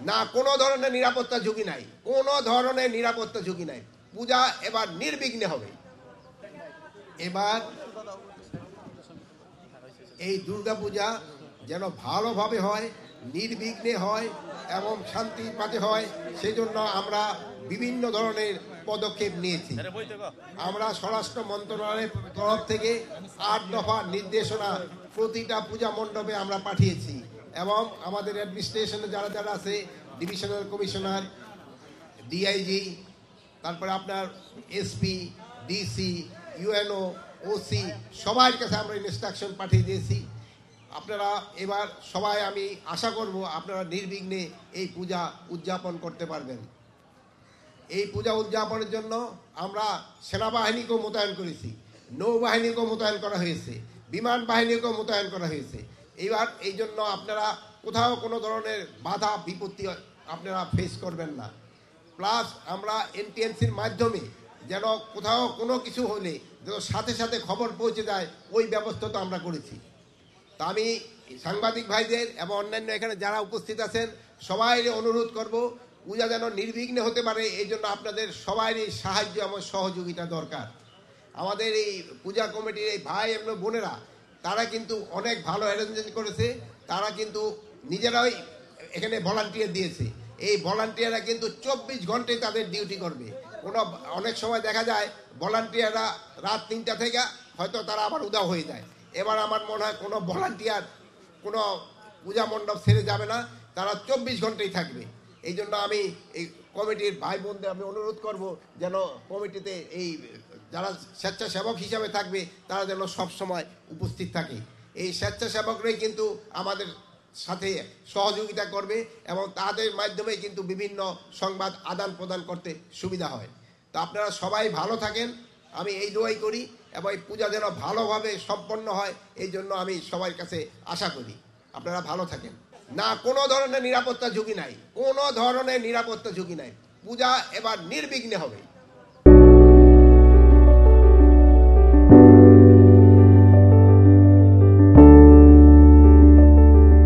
না কোনো ধরনের নিরাপত্তা ঝুঁকি নাই, কোনো ধরনের নিরাপত্তা ঝুঁকি নাই। পূজা এবার নির্বিঘ্নে হবে। এবার এই দুর্গা পূজা যেন ভালোভাবে হয়, নির্বিঘ্নে হয় এবং শান্তির পাতে হয়, সেজন্য আমরা বিভিন্ন ধরনের পদক্ষেপ নিয়েছি। আমরা স্বরাষ্ট্র মন্ত্রণালয়ের তরফ থেকে ৮ দফা নির্দেশনা প্রতিটা পূজা মণ্ডপে আমরা পাঠিয়েছি এবং আমাদের অ্যাডমিনিস্ট্রেশনে যারা যারা আছে, ডিভিশনাল কমিশনার, ডিআইজি, তারপরে আপনার এসপি, ডিসি, ইউএনও, ওসি, সবার কাছে আমরা ইনস্ট্রাকশন পাঠিয়ে দিয়েছি। আপনারা এবার সবাই, আমি আশা করব আপনারা নির্বিঘ্নে এই পূজা উদযাপন করতে পারবেন। এই পূজা উদযাপনের জন্য আমরা সেনাবাহিনীকেও মোতায়েন করেছি, নৌবাহিনীকেও মোতায়েন করা হয়েছে, বিমান বাহিনীকেও মোতায়েন করা হয়েছে। এবার এই জন্য আপনারা কোথাও কোনো ধরনের বাধা বিপত্তি আপনারা ফেস করবেন না। প্লাস আমরা এনটিএনসির মাধ্যমে যেন কোথাও কোনো কিছু হলে যেন সাথে সাথে খবর পৌঁছে যায়, ওই ব্যবস্থা তো আমরা করেছি। তা আমি সাংবাদিক ভাইদের এবং অন্যান্য এখানে যারা উপস্থিত আছেন সবাই অনুরোধ করব, পূজা যেন নির্বিঘ্নে হতে পারে, এই জন্য আপনাদের সবারই সাহায্য এবং সহযোগিতা দরকার। আমাদের এই পূজা কমিটির এই ভাই এবং বোনেরা তারা কিন্তু অনেক ভালো অ্যারেঞ্জমেন্ট করেছে। তারা কিন্তু নিজেরাই এখানে ভলান্টিয়ার দিয়েছে। এই ভলান্টিয়াররা কিন্তু 24 ঘন্টায় তাদের ডিউটি করবে। অনেক সময় দেখা যায় ভলান্টিয়াররা রাত 3টা থেকে হয়তো তারা আবার উধাও হয়ে যায়। এবার আমার মনে হয় কোনো ভলান্টিয়ার কোনো পূজা মণ্ডপ ছেড়ে যাবে না, তারা 24 ঘন্টাই থাকবে। এই জন্য আমি এই কমিটির ভাই বোনদের আমি অনুরোধ করব যেন কমিটিতে এই যারা স্বেচ্ছাসেবক হিসাবে থাকবে তারা যেন সবসময় উপস্থিত থাকে। এই স্বেচ্ছাসেবকরাই কিন্তু আমাদের সাথে সহযোগিতা করবে এবং তাদের মাধ্যমে কিন্তু বিভিন্ন সংবাদ আদান প্রদান করতে সুবিধা হয়। তো আপনারা সবাই ভালো থাকেন, আমি এই দোয়াই করি, এবং এই পূজা যেন ভালোভাবে সম্পন্ন হয় এই জন্য আমি সবার কাছে আশা করি। আপনারা ভালো থাকেন। না কোনো ধরনের নিরাপত্তা ঝুঁকি নাই, কোনো ধরনের নিরাপত্তা ঝুঁকি নাই। পূজা এবার নির্বিঘ্নে হবে।